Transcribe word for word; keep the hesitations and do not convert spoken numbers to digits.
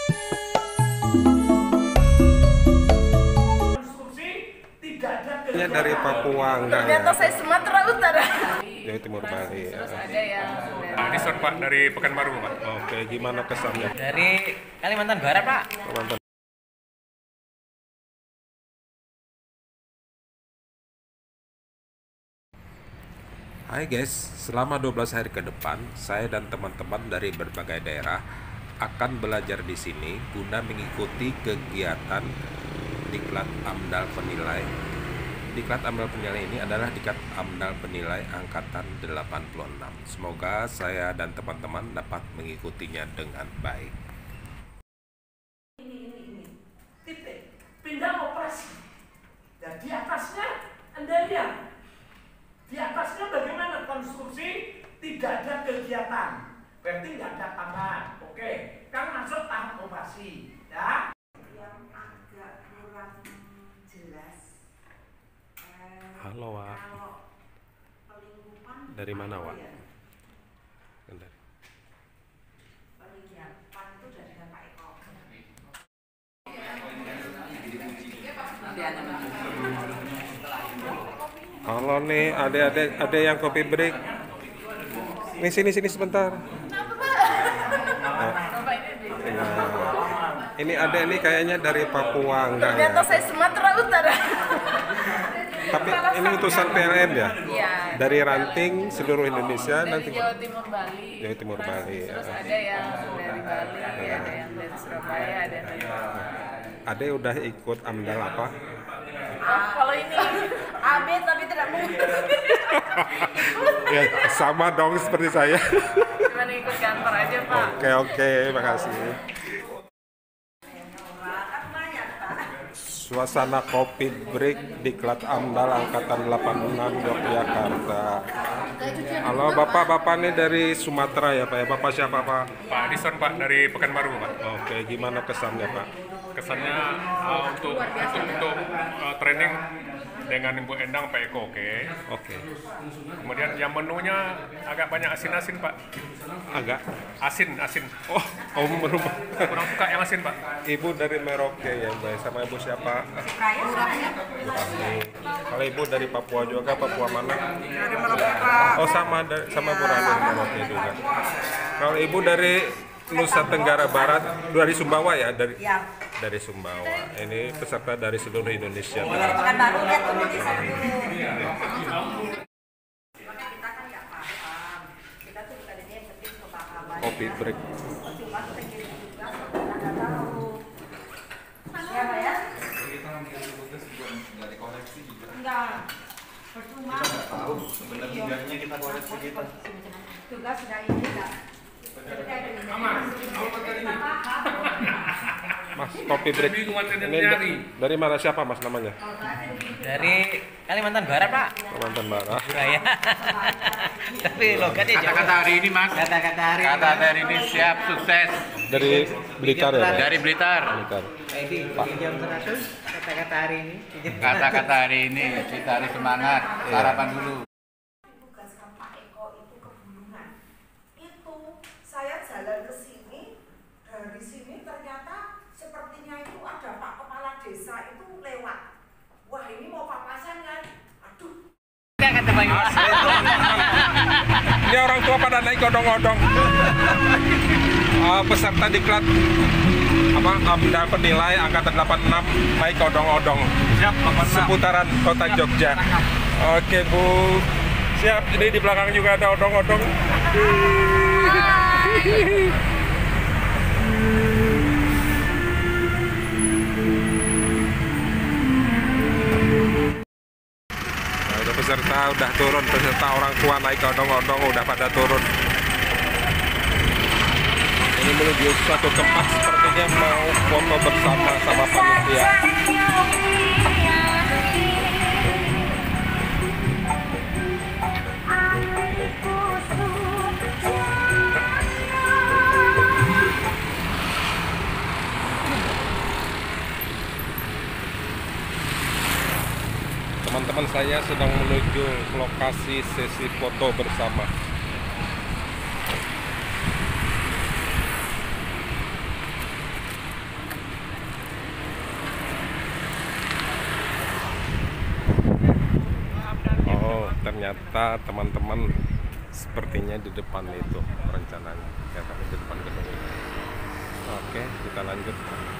Dari Papua enggak ternyata ya? saya Sumatera Utara. Dari Timur Bali. Terus ada yang Pak Adison Pak dari Pekanbaru Pak. Oke, gimana kesannya? Dari Kalimantan Barat Pak. Kalimantan. Hai guys, selama dua belas hari ke depan, saya dan teman-teman dari berbagai daerah akan belajar di sini guna mengikuti kegiatan Diklat Amdal Penilai. Diklat Amdal Penilai ini adalah Diklat Amdal Penilai Angkatan delapan puluh enam. Semoga saya dan teman-teman dapat mengikutinya dengan baik. Ini, ini, ini. Titik. Pindah operasi. Dan di atasnya, Anda lihat. Di atasnya bagaimana konstruksi, tidak ada kegiatan. Berarti tidak ada tambahan. Oke, kan masuk tahap operasi. Ya. Yang agak kurang jelas. Halo Wak. Dari mana Wak? Halo nih, adik-adik, ada yang kopi break. Nih sini sini sebentar. Nah, ini ada ini kayaknya dari Papua enggak ya? Ternyata saya Sumatera Utara. Tapi ini utusan P L M ya? Iya. Dari ranting seluruh Indonesia Dari nanti. Jawa Timur Bali. Jawa Timur Bali. Terus Ya. ada yang dari Bali, ada yang dari Surabaya, ada dari. Ade udah ikut amdal apa? Ah, kalau ini A B tapi tidak mungkin. Ya sama dong seperti saya. Cuma ikut kantor aja Pak. Oke oke, makasih. Suasana kopi break Diklat Amdal Angkatan delapan puluh enam Yogyakarta. Halo Bapak-bapak nih dari Sumatera ya Pak ya? Bapak siapa Pak? Pak Adison Pak dari Pekanbaru Pak. Oke, gimana kesannya Pak? Kesannya uh, untuk untuk untuk uh, training dengan Ibu Endang Pak Eko, oke. Oke. Kemudian yang menunya agak banyak asin-asin Pak. Agak Asin, asin. oh om rumah. Kurang suka yang asin Pak. Ibu dari Merauke ya Mbak, sama ibu siapa? Burani. Kalau ibu dari Papua juga, Papua mana? Dari Merauke Pak. Oh sama dari sama Burani Merauke juga. Kalau ibu dari Nusa Tenggara Barat, dari Sumbawa ya? Dari Ya. dari Sumbawa. Ini peserta dari seluruh Indonesia. Kan baru lihat tuh di sana dulu. Kita kan nggak paham. Kita tuh bukan ini yang penting pemahaman. Kopi break. Cuma kita kirim juga nggak tahu. Ya Pak ya? Kita ngambil tugas dari koleksi juga. Enggak. Percuma. Kita nggak tahu sebenarnya tugasnya kita koleksi kita. Tugas sudah ini enggak. Mas, kopi break. Ini da- dari mana siapa Mas namanya? Dari Kalimantan Barat Pak. Kalimantan Barat. Suraya. Tapi logatnya Jawa. Kata-kata hari ini Mas. Kata-kata hari ini. Kata-kata hari ini siap sukses. Dari Blitar ya? Pak? Dari Blitar. Blitar. Ini jam seratus. Kata-kata hari ini. Kata-kata hari ini kita harus semangat. Sarapan dulu. Tugaskan Pak Eko itu kebulungan. Itu saya jalan ke sini, dari sini ternyata sepertinya itu ada Pak Kepala Desa itu lewat. Wah ini mau papasan kan? Aduh. Kata Bayu. Ini orang tua pada naik odong-odong. Uh, peserta diklat apa Amdal Penilai Angkatan delapan puluh enam naik odong-odong. Siap, Seputaran kota Jogja. Oke Bu. Siap. Jadi di belakang juga ada odong-odong. Nah, udah peserta udah turun, peserta orang tua naik odong-odong udah pada turun. Ini menuju suatu tempat sepertinya mau foto bersama sama panitia. Teman-teman saya sedang menuju lokasi sesi foto bersama. ternyata teman-teman sepertinya di depan itu rencananya, ya, di depan gedung. Oke, kita lanjut.